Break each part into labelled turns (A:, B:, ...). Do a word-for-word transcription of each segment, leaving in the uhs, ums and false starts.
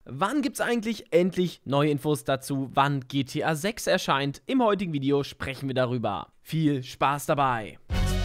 A: Wann gibt's eigentlich endlich neue Infos dazu, wann G T A sechs erscheint? Im heutigen Video sprechen wir darüber. Viel Spaß dabei!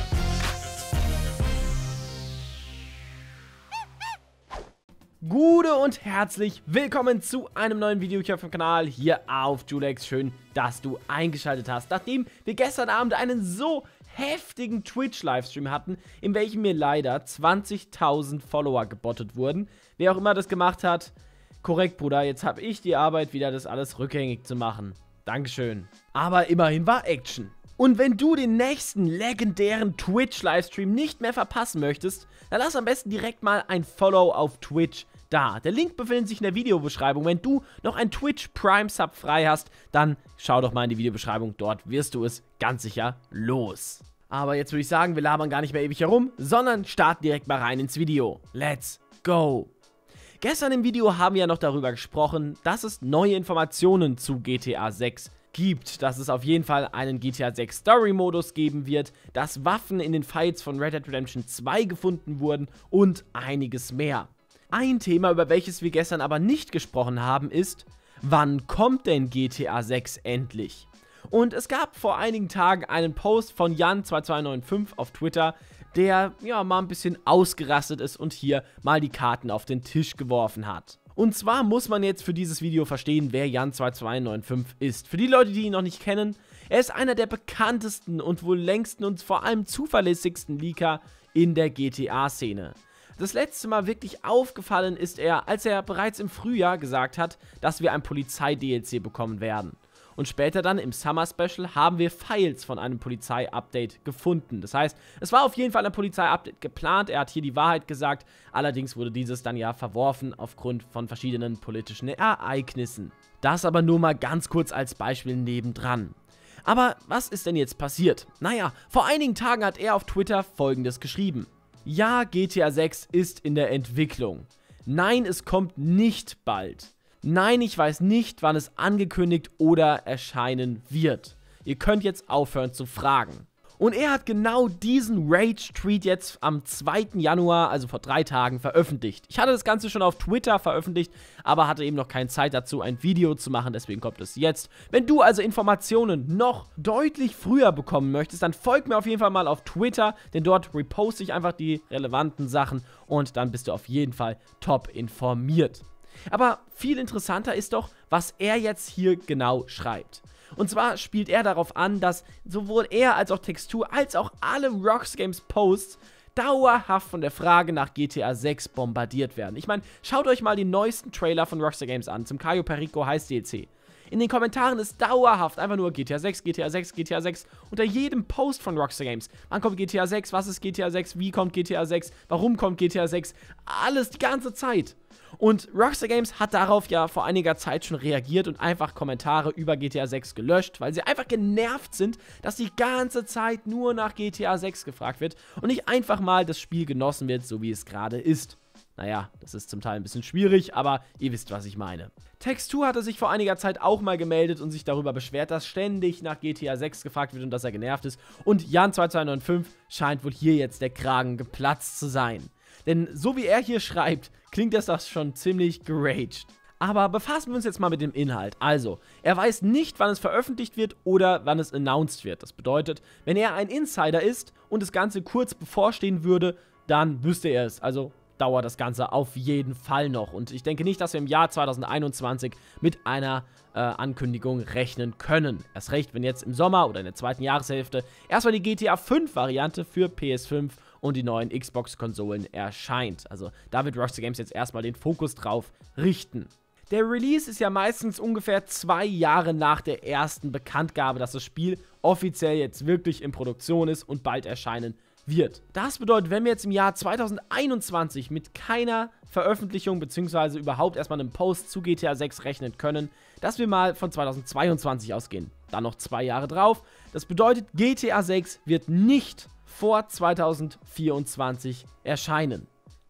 A: Gute und herzlich willkommen zu einem neuen Video hier auf dem Kanal, hier auf Julex. Schön, dass du eingeschaltet hast, nachdem wir gestern Abend einen so heftigen Twitch-Livestream hatten, in welchem mir leider zwanzigtausend Follower gebottet wurden. Wer auch immer das gemacht hat, korrekt, Bruder, jetzt habe ich die Arbeit wieder, das alles rückgängig zu machen. Dankeschön. Aber immerhin war Action. Und wenn du den nächsten legendären Twitch-Livestream nicht mehr verpassen möchtest, dann lass am besten direkt mal ein Follow auf Twitch da. Der Link befindet sich in der Videobeschreibung. Wenn du noch ein Twitch Prime Sub frei hast, dann schau doch mal in die Videobeschreibung. Dort wirst du es ganz sicher los. Aber jetzt würde ich sagen, wir labern gar nicht mehr ewig herum, sondern starten direkt mal rein ins Video. Let's go! Gestern im Video haben wir ja noch darüber gesprochen, dass es neue Informationen zu G T A sechs gibt, dass es auf jeden Fall einen G T A sechs Story-Modus geben wird, dass Waffen in den Fights von Red Dead Redemption zwei gefunden wurden und einiges mehr. Ein Thema, über welches wir gestern aber nicht gesprochen haben, ist, wann kommt denn G T A sechs endlich? Und es gab vor einigen Tagen einen Post von Jan zwei zwei neun fünf auf Twitter, der ja mal ein bisschen ausgerastet ist und hier mal die Karten auf den Tisch geworfen hat. Und zwar muss man jetzt für dieses Video verstehen, wer Jan zwei zwei neun fünf ist. Für die Leute, die ihn noch nicht kennen, er ist einer der bekanntesten und wohl längsten und vor allem zuverlässigsten Leaker in der G T A-Szene. Das letzte Mal wirklich aufgefallen ist er, als er bereits im Frühjahr gesagt hat, dass wir ein Polizei-D L C bekommen werden. Und später dann im Summer Special haben wir Files von einem Polizei-Update gefunden. Das heißt, es war auf jeden Fall ein Polizei-Update geplant, er hat hier die Wahrheit gesagt, allerdings wurde dieses dann ja verworfen aufgrund von verschiedenen politischen Ereignissen. Das aber nur mal ganz kurz als Beispiel nebendran. Aber was ist denn jetzt passiert? Naja, vor einigen Tagen hat er auf Twitter Folgendes geschrieben. Ja, G T A sechs ist in der Entwicklung. Nein, es kommt nicht bald. Nein, ich weiß nicht, wann es angekündigt oder erscheinen wird. Ihr könnt jetzt aufhören zu fragen. Und er hat genau diesen Rage-Tweet jetzt am zweiten Januar, also vor drei Tagen, veröffentlicht. Ich hatte das Ganze schon auf Twitter veröffentlicht, aber hatte eben noch keine Zeit dazu, ein Video zu machen, deswegen kommt es jetzt. Wenn du also Informationen noch deutlich früher bekommen möchtest, dann folg mir auf jeden Fall mal auf Twitter, denn dort reposte ich einfach die relevanten Sachen und dann bist du auf jeden Fall top informiert. Aber viel interessanter ist doch, was er jetzt hier genau schreibt. Und zwar spielt er darauf an, dass sowohl er als auch Textur als auch alle Rockstar Games Posts dauerhaft von der Frage nach G T A sechs bombardiert werden. Ich meine, schaut euch mal die neuesten Trailer von Rockstar Games an, zum Cayo Perico Heist D L C. In den Kommentaren ist dauerhaft einfach nur G T A sechs, G T A sechs, G T A sechs unter jedem Post von Rockstar Games. Wann kommt G T A sechs? Was ist G T A sechs? Wie kommt G T A sechs? Warum kommt G T A sechs? Alles die ganze Zeit. Und Rockstar Games hat darauf ja vor einiger Zeit schon reagiert und einfach Kommentare über G T A sechs gelöscht, weil sie einfach genervt sind, dass die ganze Zeit nur nach G T A sechs gefragt wird und nicht einfach mal das Spiel genossen wird, so wie es gerade ist. Naja, das ist zum Teil ein bisschen schwierig, aber ihr wisst, was ich meine. Textur hatte sich vor einiger Zeit auch mal gemeldet und sich darüber beschwert, dass ständig nach G T A sechs gefragt wird und dass er genervt ist. Und Jan zwei zwei neun fünf scheint wohl hier jetzt der Kragen geplatzt zu sein. Denn so wie er hier schreibt, klingt das doch schon ziemlich geraged. Aber befassen wir uns jetzt mal mit dem Inhalt. Also, er weiß nicht, wann es veröffentlicht wird oder wann es announced wird. Das bedeutet, wenn er ein Insider ist und das Ganze kurz bevorstehen würde, dann wüsste er es. Also dauert das Ganze auf jeden Fall noch. Und ich denke nicht, dass wir im Jahr zweitausendeinundzwanzig mit einer äh, Ankündigung rechnen können. Erst recht, wenn jetzt im Sommer oder in der zweiten Jahreshälfte erstmal die G T A fünf Variante für P S fünf und die neuen Xbox-Konsolen erscheint. Also da wird Rockstar Games jetzt erstmal den Fokus drauf richten. Der Release ist ja meistens ungefähr zwei Jahre nach der ersten Bekanntgabe, dass das Spiel offiziell jetzt wirklich in Produktion ist und bald erscheinen wird. Das bedeutet, wenn wir jetzt im Jahr zweitausendeinundzwanzig mit keiner Veröffentlichung bzw. überhaupt erstmal einem Post zu G T A sechs rechnen können, dass wir mal von zweitausendzweiundzwanzig ausgehen. Dann noch zwei Jahre drauf. Das bedeutet, G T A sechs wird nicht vor zweitausendvierundzwanzig erscheinen.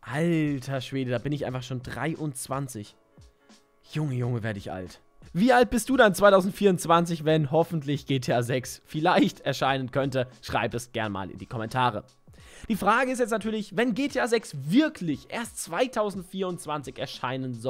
A: Alter Schwede, da bin ich einfach schon dreiundzwanzig. Junge, Junge, werde ich alt. Wie alt bist du dann zweitausendvierundzwanzig, wenn hoffentlich G T A sechs vielleicht erscheinen könnte? Schreib es gern mal in die Kommentare. Die Frage ist jetzt natürlich, wenn G T A sechs wirklich erst zweitausendvierundzwanzig erscheinen soll,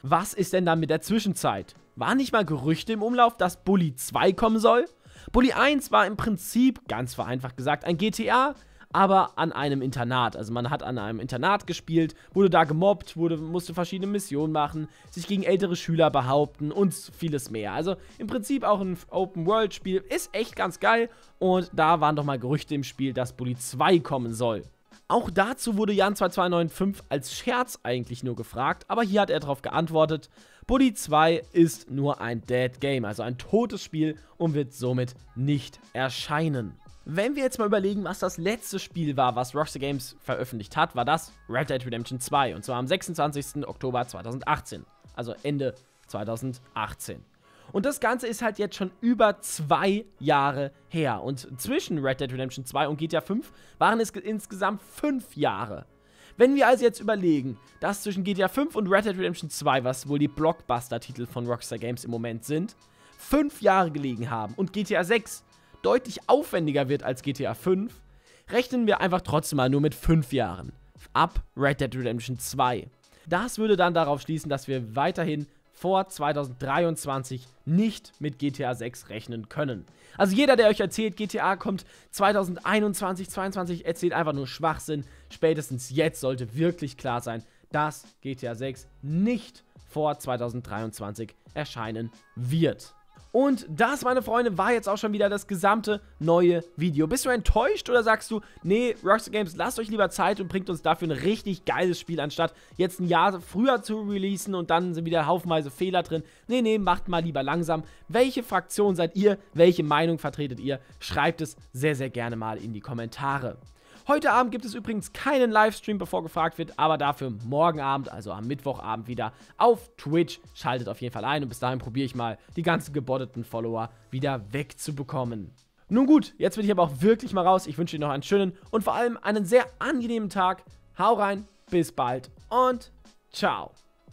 A: was ist denn dann mit der Zwischenzeit? Waren nicht mal Gerüchte im Umlauf, dass Bully zwei kommen soll? Bully eins war im Prinzip, ganz vereinfacht gesagt, ein G T A, aber an einem Internat. Also man hat an einem Internat gespielt, wurde da gemobbt, wurde, musste verschiedene Missionen machen, sich gegen ältere Schüler behaupten und vieles mehr. Also im Prinzip auch ein Open-World-Spiel, ist echt ganz geil und da waren doch mal Gerüchte im Spiel, dass Bully zwei kommen soll. Auch dazu wurde Jan zwei zwei neun fünf als Scherz eigentlich nur gefragt, aber hier hat er darauf geantwortet, Bully zwei ist nur ein Dead Game, also ein totes Spiel und wird somit nicht erscheinen. Wenn wir jetzt mal überlegen, was das letzte Spiel war, was Rockstar Games veröffentlicht hat, war das Red Dead Redemption zwei und zwar am sechsundzwanzigsten Oktober zweitausendachtzehn, also Ende zweitausendachtzehn. Und das Ganze ist halt jetzt schon über zwei Jahre her. Und zwischen Red Dead Redemption zwei und G T A fünf waren es insgesamt fünf Jahre. Wenn wir also jetzt überlegen, dass zwischen G T A fünf und Red Dead Redemption zwei, was wohl die Blockbuster-Titel von Rockstar Games im Moment sind, fünf Jahre gelegen haben und G T A sechs deutlich aufwendiger wird als G T A fünf, rechnen wir einfach trotzdem mal nur mit fünf Jahren. Ab Red Dead Redemption zwei. Das würde dann darauf schließen, dass wir weiterhin vor zweitausenddreiundzwanzig nicht mit G T A sechs rechnen können. Also jeder, der euch erzählt, G T A kommt zweitausendeinundzwanzig, zweitausendzweiundzwanzig, erzählt einfach nur Schwachsinn. Spätestens jetzt sollte wirklich klar sein, dass G T A sechs nicht vor zweitausenddreiundzwanzig erscheinen wird. Und das, meine Freunde, war jetzt auch schon wieder das gesamte neue Video. Bist du enttäuscht oder sagst du, nee, Rockstar Games, lasst euch lieber Zeit und bringt uns dafür ein richtig geiles Spiel, anstatt jetzt ein Jahr früher zu releasen und dann sind wieder haufenweise Fehler drin. Nee, nee, macht mal lieber langsam. Welche Fraktion seid ihr? Welche Meinung vertretet ihr? Schreibt es sehr, sehr gerne mal in die Kommentare. Heute Abend gibt es übrigens keinen Livestream, bevor gefragt wird, aber dafür morgen Abend, also am Mittwochabend wieder auf Twitch. Schaltet auf jeden Fall ein und bis dahin probiere ich mal, die ganzen gebotteten Follower wieder wegzubekommen. Nun gut, jetzt bin ich aber auch wirklich mal raus. Ich wünsche Ihnen noch einen schönen und vor allem einen sehr angenehmen Tag. Hau rein, bis bald und ciao.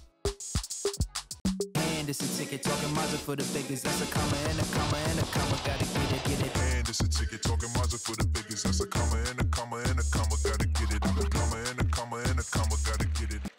A: This a ticket talking Mazda for the biggest. That's a comma and a comma and a comma. Gotta get it, get it. And this a ticket talking Mazda for the biggest. That's a comma and a comma and a comma. Gotta get it. I'm a comma and a comma and a comma. Gotta get it.